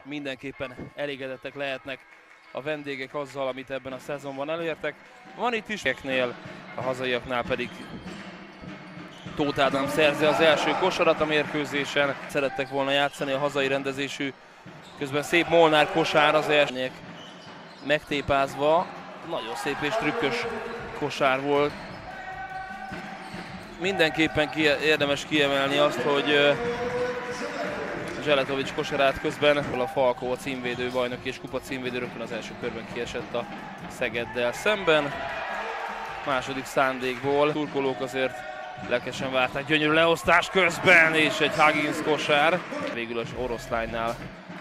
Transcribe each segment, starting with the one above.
mindenképpen elégedettek lehetnek a vendégek azzal, amit ebben a szezonban elértek. Van itt is a hazaiaknál pedig Tóth Ádám szerzi az első kosarat a mérkőzésen. Szerettek volna játszani a hazai rendezésű, közben szép Molnár kosár az első megtépázva. Nagyon szép és trükkös kosár volt. Mindenképpen érdemes kiemelni azt, hogy Zseletovics kosarát közben a Falkó, a címvédő bajnok és kupa címvédő rögtön az első körben kiesett a Szegeddel szemben. Második szándékból turkolók azért lelkesen várták, gyönyörű leosztás közben és egy Huggins kosár. Végül az oroszlánynál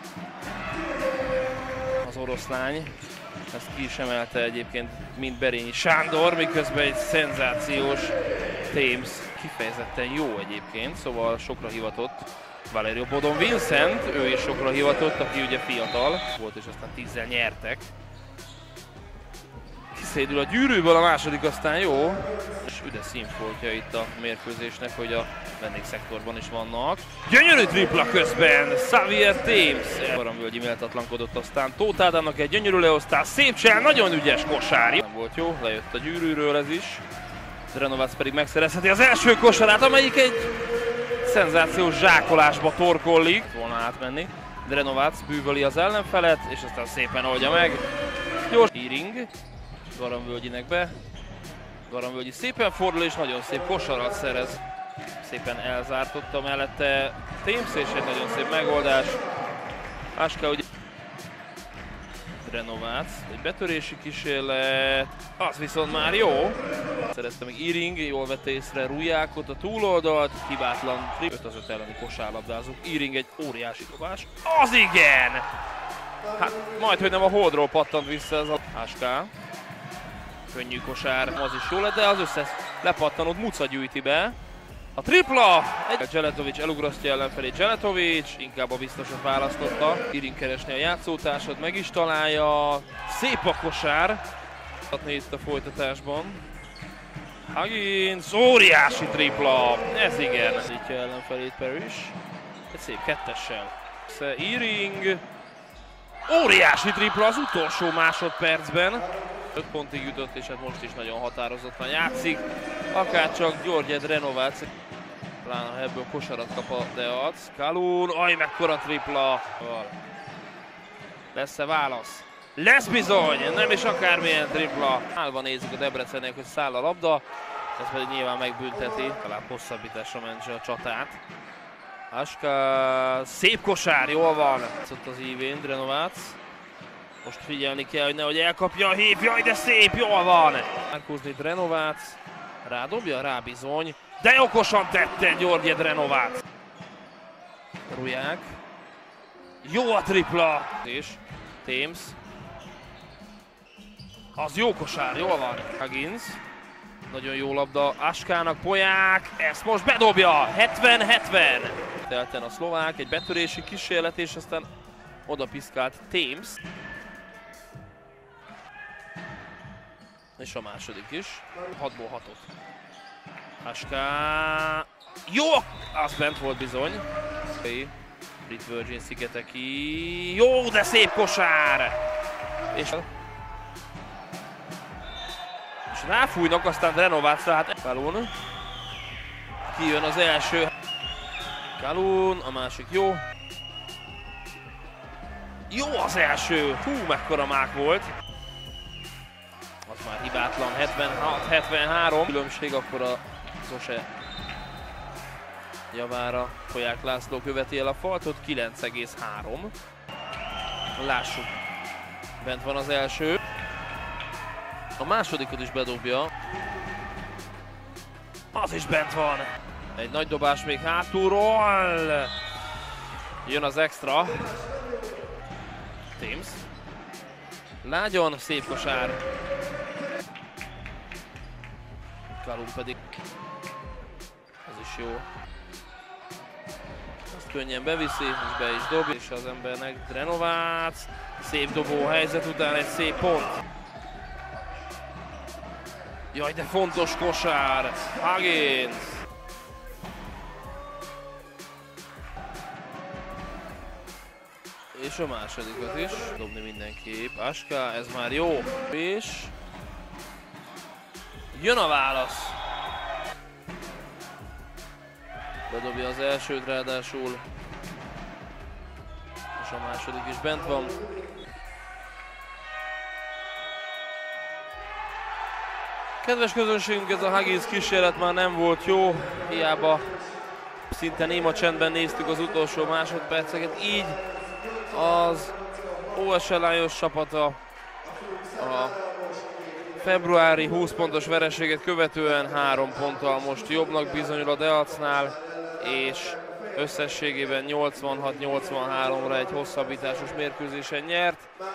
az oroszlány ezt ki is emelte egyébként, mint Berényi Sándor, miközben egy szenzációs Thames kifejezetten jó egyébként, szóval sokra hivatott Valerio Bodon Vincent, ő is sokra hivatott, aki ugye fiatal volt és aztán 10-zel nyertek. Kiszédül a gyűrűből, a második aztán jó. És üde színfoltja itt a mérkőzésnek, hogy a vendégszektorban is vannak. Gyönyörű tripla közben, Xavier Thames. Garamvölgyi méltatlankodott, aztán Tóth Ádámnak egy gyönyörű leosztás, szép csel, nagyon ügyes kosár. Nem volt jó, lejött a gyűrűről ez is. Drenovac pedig megszerezheti az első kosarát, amelyik egy szenzációs zsákolásba torkollik. Volna átmenni. Drenovac bűvöli az ellenfelet, és aztán szépen oldja meg. Gyors Iring. Garamvölgyinek be. Garamvölgyi szépen fordul és nagyon szép kosarat szerez. Szépen elzártotta mellette Thames és egy nagyon szép megoldás. Aska ugye Drenovac, egy betörési kísérlet, az viszont már jó. Szerezte még Iring, jól vette észre Rujákot a túloldalt, hibátlan 5-5 elleni kosárlabdázók. Iring egy óriási dobás, az igen! Hát majd, hogy nem a holdról pattant vissza ez a Aska. Könnyű kosár, az is jó lett, de az összes lepattanót Muca gyűjti be. A tripla! Zseletovics elugrasztja ellenfelét, Zseletovics inkább a biztosat választotta. Iring keresni a játszótársat, meg is találja. Szép a kosár. Itt a folytatásban. Huggins, óriási tripla! Ez igen. Szítja ellenfelét Parrish. Egy szép kettessel. Iring. Óriási tripla az utolsó másodpercben. 5 pontig jutott, és hát most is nagyon határozottan játszik. Akárcsak György Drenovac. Pláne ebből kosarat kap a Deac. Kalun, aj mekkora tripla! Lesz-e válasz? Lesz bizony! Nem is akármilyen tripla. Állva nézzük a Debrecennek, hogy száll a labda. Ez pedig nyilván megbünteti. Talán hosszabbításra mentse a csatát. Aska, szép kosár, jól van! Ott az ívén Drenovac. Most figyelni kell, hogy nehogy elkapja a hív. Jaj, de szép, jól van! Márkózni Drenovac. Rádobja? Rá bizony. De okosan tette György Drenovac. Ruják. Jó a tripla! És Thames. Az jó kosár, jól van. Huggins. Nagyon jó labda Askának, Poják. Ezt most bedobja. 70-70. Telten a szlovák, egy betörési kísérlet, és aztán oda piszkált Thames. És a második is. 6-ból 6-ot. Aska. Jó! Az bent volt bizony. Brit Virgin szigeteki. Jó, de szép kosár! És ráfújnak, aztán Drenovacra, hát Kalun. Kijön az első. Kalun, a másik jó. Jó az első! Hú, mekkora mák volt. Az már hibátlan, 76-73. Különbség, akkor a Zose javára Poják László követi el a faltot, 9,3. Lássuk, bent van az első. A másodikat is bedobja. Az is bent van. Egy nagy dobás még hátulról. Jön az extra. Thames. Lágyon, szép kosár. Kalun pedig. Ez is jó. Azt könnyen beviszi, és be is dob, és az embernek Drenovac. Szép dobó helyzet után egy szép pont. Jaj, de fontos kosár! Huggins! És És a másodikat is dobni mindenképp. Aska, ez már jó. És jön a válasz. Bedobja az elsőt ráadásul. És a második is bent van. Kedves közönségünk, ez a Huggies kísérlet már nem volt jó. Hiába szinte néma csendben néztük az utolsó másodperceket. Így az OSL Lions csapata a februári 20 pontos vereséget követően 3 ponttal most jobbnak bizonyul a Deacnál, és összességében 86-83-ra egy hosszabbításos mérkőzésen nyert.